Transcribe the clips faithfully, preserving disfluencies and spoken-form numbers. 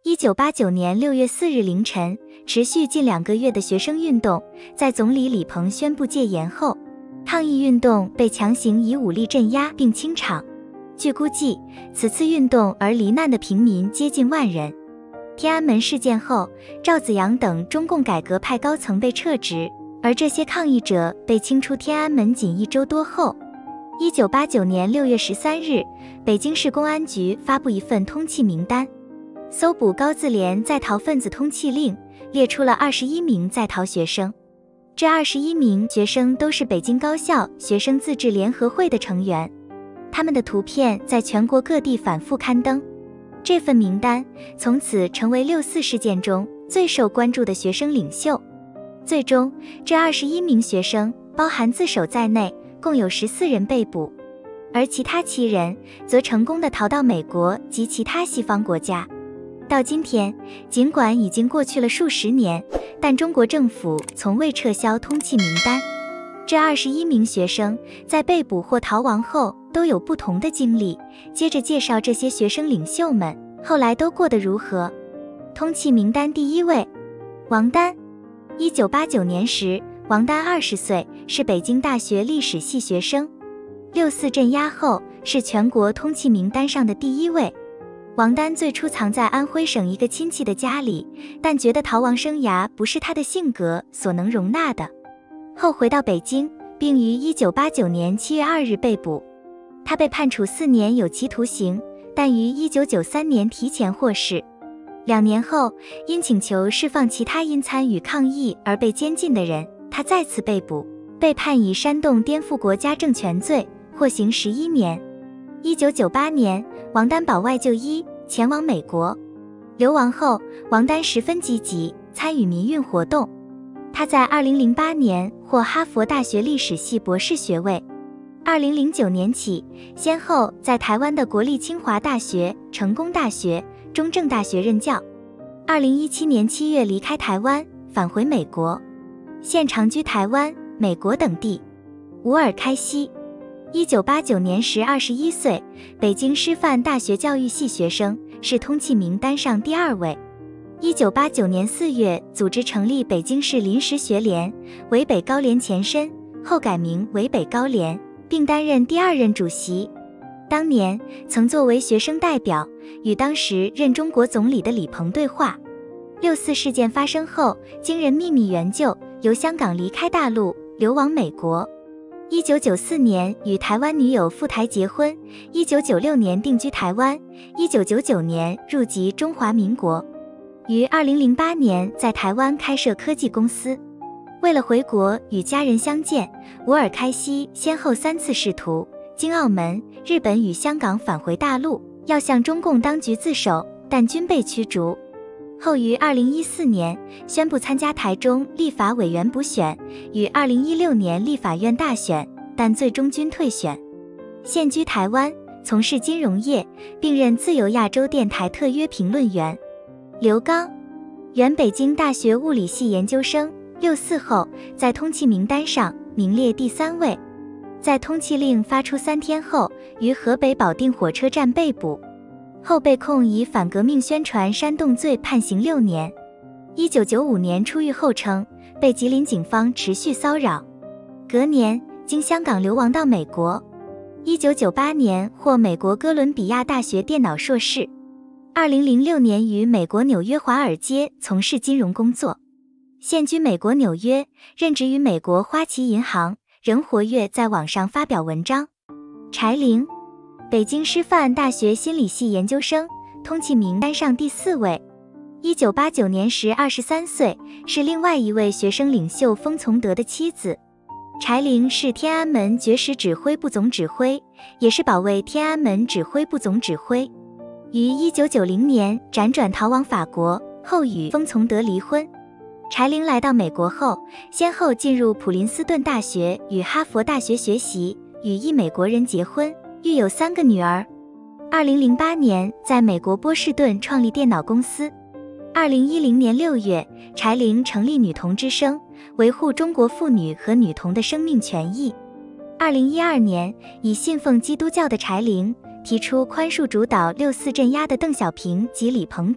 一九八九年六月四日凌晨，持续近两个月的学生运动，在总理李鹏宣布戒严后，抗议运动被强行以武力镇压并清场。据估计，此次运动而罹难的平民接近万人。天安门事件后，赵紫阳等中共改革派高层被撤职，而这些抗议者被清出天安门仅一周多后，一九八九年六月十三日，北京市公安局发布一份通缉名单，搜捕高自联在逃分子通缉令，列出了二十一名在逃学生。这二十一名学生都是北京高校学生自治联合会的成员，他们的图片在全国各地反复刊登。这份名单从此成为六四事件中最受关注的学生领袖。最终，这二十一名学生，包含自首在内，共有十四人被捕，而其他七人则成功地逃到美国及其他西方国家。到今天，尽管已经过去了数十年，但中国政府从未撤销通缉名单。这二十一名学生在被捕或逃亡后都有不同的经历，接着介绍这些学生领袖们后来都过得如何。通缉名单第一位，王丹。一九八九年时，王丹二十岁，是北京大学历史系学生。六四镇压后，是全国通缉名单上的第一位。王丹最初藏在安徽省一个亲戚的家里，但觉得逃亡生涯不是他的性格所能容纳的，后回到北京，并于一九八九年七月二日被捕。他被判处四年有期徒刑，但于一九九三年提前获释。两年后，因请求释放其他因参与抗议而被监禁的人，他再次被捕，被判以煽动颠覆国家政权罪，获刑十一年。一九九八年，王丹保外就医，前往美国。流亡后，王丹十分积极，参与民运活动。他在二零零八年获哈佛大学历史系博士学位。二零零九年起，先后在台湾的国立清华大学、成功大学、中正大学任教。二零一七年七月离开台湾，返回美国，现长居台湾、美国等地。吴尔开西，一九八九年时二十一岁，北京师范大学教育系学生，是通缉名单上第二位。一九八九年四月，组织成立北京市临时学联，为北高联前身，后改名为北高联，并担任第二任主席。当年曾作为学生代表，与当时任中国总理的李鹏对话。六四事件发生后，经人秘密援救，由香港离开大陆，流亡美国。一九九四年与台湾女友赴台结婚，一九九六年定居台湾，一九九九年入籍中华民国。于二零零八年在台湾开设科技公司。为了回国与家人相见，吴尔开西先后三次试图经澳门、日本与香港返回大陆，要向中共当局自首，但均被驱逐。后于二零一四年宣布参加台中立法委员补选，与二零一六年立法院大选，但最终均退选。现居台湾，从事金融业，并任自由亚洲电台特约评论员。刘刚，原北京大学物理系研究生，六四后在通缉名单上名列第三位。在通缉令发出三天后，于河北保定火车站被捕，后被控以反革命宣传煽动罪判刑六年。一九九五年出狱后称，被吉林警方持续骚扰，隔年经香港流亡到美国。一九九八年获美国哥伦比亚大学电脑硕士。二零零六年于美国纽约华尔街从事金融工作，现居美国纽约，任职于美国花旗银行，仍活跃在网上发表文章。柴玲，北京师范大学心理系研究生，通缉名单上第四位。一九八九年时二十三岁，是另外一位学生领袖封从德的妻子。柴玲是天安门绝食指挥部总指挥，也是保卫天安门指挥部总指挥。于一九九零年辗转逃往法国，后与封从德离婚。柴玲来到美国后，先后进入普林斯顿大学与哈佛大学学习，与一美国人结婚，育有三个女儿。二零零八年在美国波士顿创立电脑公司。二零一零年六月，柴玲成立女童之声，维护中国妇女和女童的生命权益。二零一二年，以信奉基督教的柴玲提出宽恕主导六四镇压的邓小平及李鹏等，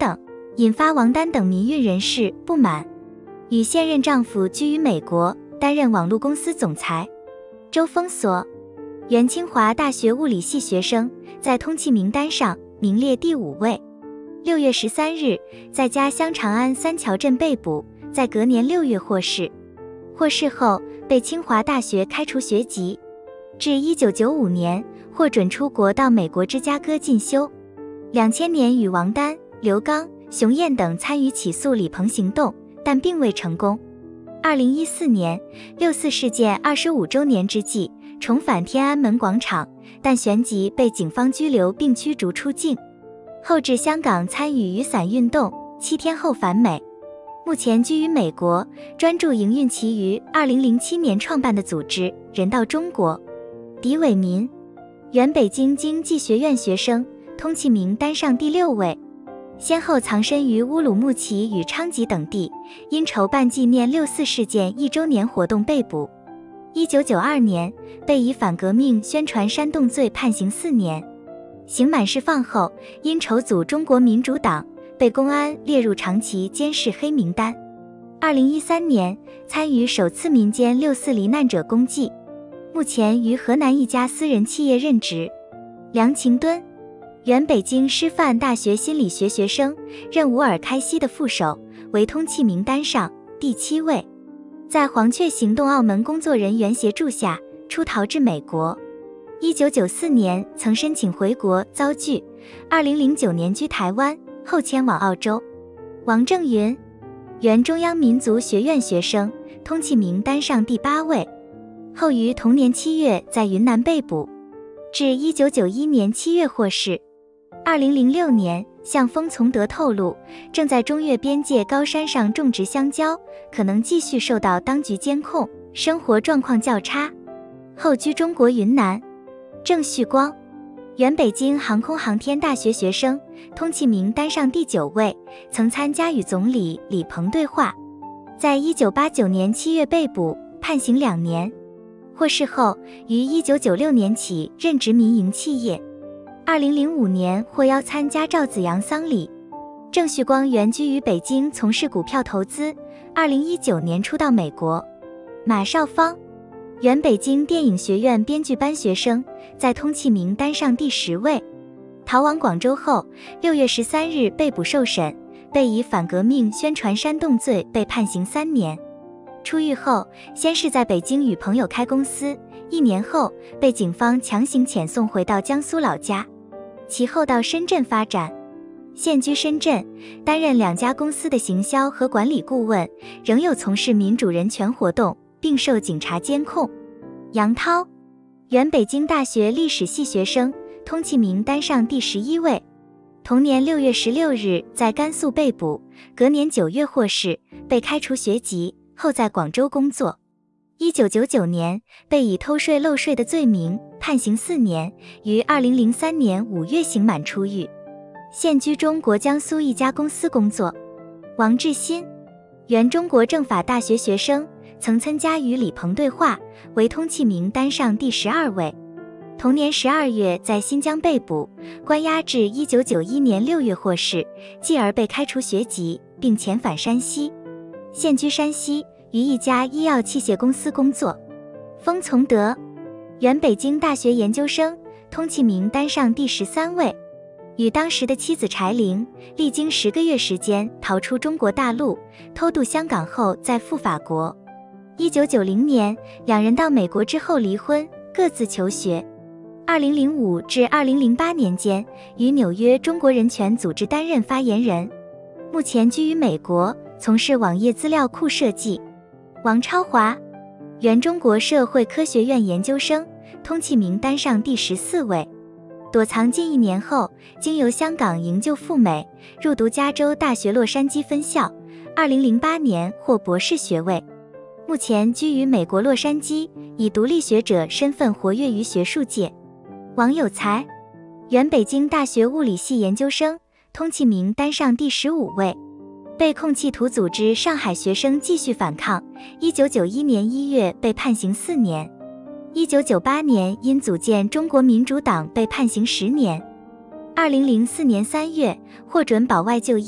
引发王丹等民运人士不满，与现任丈夫居于美国，担任网络公司总裁。周封锁，原清华大学物理系学生，在通缉名单上名列第五位。六月十三日，在家乡长安三桥镇被捕，在隔年六月获释。获释后，被清华大学开除学籍，至一九九五年获准出国到美国芝加哥进修。两千年与王丹、刘刚、熊燕等参与起诉李鹏行动，但并未成功。二零一四年，六四事件二十五周年之际，重返天安门广场，但旋即被警方拘留并驱逐出境。后至香港参与雨伞运动，七天后返美。目前居于美国，专注营运其于二零零七年创办的组织人道中国。狄伟民，原北京经济学院学生，通缉名单上第六位，先后藏身于乌鲁木齐与昌吉等地，因筹办纪念六四事件一周年活动被捕。一九九二年被以反革命宣传煽动罪判刑四年，刑满释放后，因筹组中国民主党，被公安列入长期监视黑名单。二零一三年参与首次民间六四罹难者公祭，目前于河南一家私人企业任职。梁晴敦，原北京师范大学心理学学生，任乌尔开西的副手，为通缉名单上第七位。在黄雀行动澳门工作人员协助下，出逃至美国。一九九四年曾申请回国遭拒，二零零九年居台湾，后迁往澳洲。王正云，原中央民族学院学生，通缉名单上第八位，后于同年七月在云南被捕，至一九九一年七月获释。二零零六年向封从德透露，正在中越边界高山上种植香蕉，可能继续受到当局监控，生活状况较差，后居中国云南。郑旭光，原北京航空航天大学学生，通缉名单上第九位，曾参加与总理李鹏对话，在一九八九年七月被捕，判刑两年。获释后，于一九九六年起任职民营企业。二零零五年获邀参加赵子阳丧礼。郑旭光原居于北京从事股票投资，二零一九年初到美国。马少芳，原北京电影学院编剧班学生，在通缉名单上第十位。逃往广州后，六月十三日被捕受审，被以反革命宣传煽动罪被判刑三年。出狱后，先是在北京与朋友开公司，一年后被警方强行遣送回到江苏老家，其后到深圳发展。现居深圳，担任两家公司的行销和管理顾问，仍有从事民主人权活动，并受警察监控。杨涛，原北京大学历史系学生，通缉名单上第十一位。同年六月十六日在甘肃被捕，隔年九月获释，被开除学籍，后在广州工作。一九九九年被以偷税漏税的罪名判刑四年，于二零零三年五月刑满出狱，现居中国江苏一家公司工作。王志新，原中国政法大学学生，曾参加与李鹏对话，为通缉名单上第十二位。同年十二月在新疆被捕，关押至一九九一年六月获释，继而被开除学籍，并遣返山西，现居山西，于一家医药器械公司工作。封从德，原北京大学研究生，通缉名单上第十三位，与当时的妻子柴玲，历经十个月时间逃出中国大陆，偷渡香港后再赴法国。一九九零年，两人到美国之后离婚，各自求学。二零零五至二零零八年间，于纽约中国人权组织担任发言人，目前居于美国，从事网页资料库设计。王超华，原中国社会科学院研究生，通缉名单上第十四位。躲藏近一年后，经由香港营救赴美，入读加州大学洛杉矶分校，二零零八年获博士学位。目前居于美国洛杉矶，以独立学者身份活跃于学术界。王有才，原北京大学物理系研究生，通缉名单上第十五位，被控企图组织上海学生继续反抗，一九九一年一月被判刑四年，一九九八年因组建中国民主党被判刑十年，二零零四年三月获准保外就医，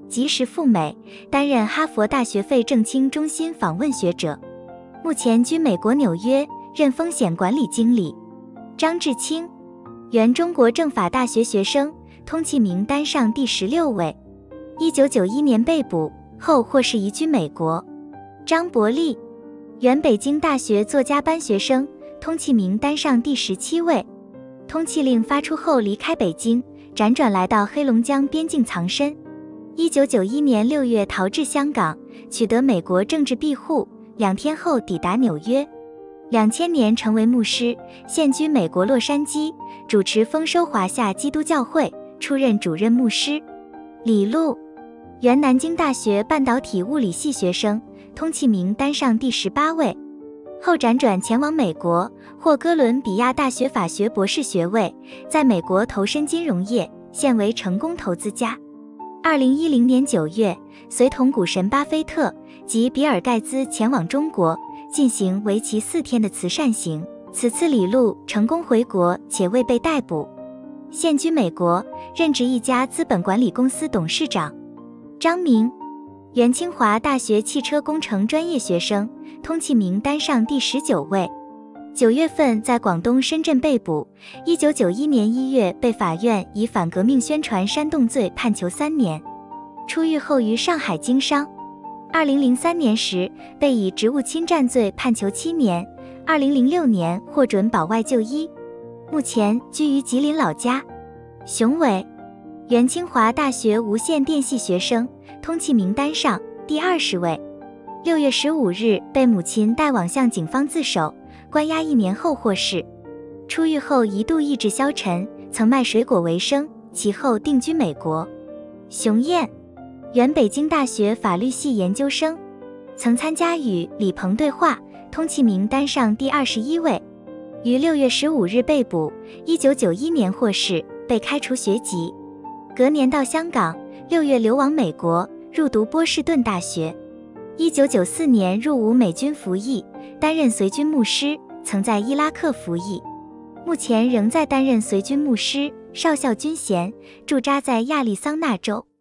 及时赴美，担任哈佛大学费正清中心访问学者，目前居美国纽约，任风险管理经理。张志清，原中国政法大学学生，通缉名单上第十六位，一九九一年被捕后获释移居美国。张伯利，原北京大学作家班学生，通缉名单上第十七位，通缉令发出后离开北京，辗转来到黑龙江边境藏身。一九九一年六月逃至香港，取得美国政治庇护，两天后抵达纽约。两千年成为牧师，现居美国洛杉矶，主持丰收华夏基督教会，出任主任牧师。李璐，原南京大学半导体物理系学生，通缉名单上第十八位，后辗转前往美国，获哥伦比亚大学法学博士学位，在美国投身金融业，现为成功投资家。二零一零年九月，随同股神巴菲特及比尔盖茨前往中国，进行为期四天的慈善行。此次李璐成功回国，且未被逮捕，现居美国，任职一家资本管理公司董事长。张明，原清华大学汽车工程专业学生，通缉名单上第十九位。九月份在广东深圳被捕，一九九一年一月被法院以反革命宣传煽动罪判囚三年，出狱后于上海经商。二零零三年时被以职务侵占罪判囚七年，二零零六年获准保外就医，目前居于吉林老家。熊伟，原清华大学无线电系学生，通缉名单上第二十位。六月十五日被母亲带往向警方自首，关押一年后获释。出狱后一度意志消沉，曾卖水果为生，其后定居美国。熊燕，原北京大学法律系研究生，曾参加与李鹏对话，通缉名单上第二十一位。于六月十五日被捕，一九九一年获释，被开除学籍。隔年到香港，六月流亡美国，入读波士顿大学。一九九四年入伍美军服役，担任随军牧师，曾在伊拉克服役，目前仍在担任随军牧师，少校军衔，驻扎在亚利桑那州。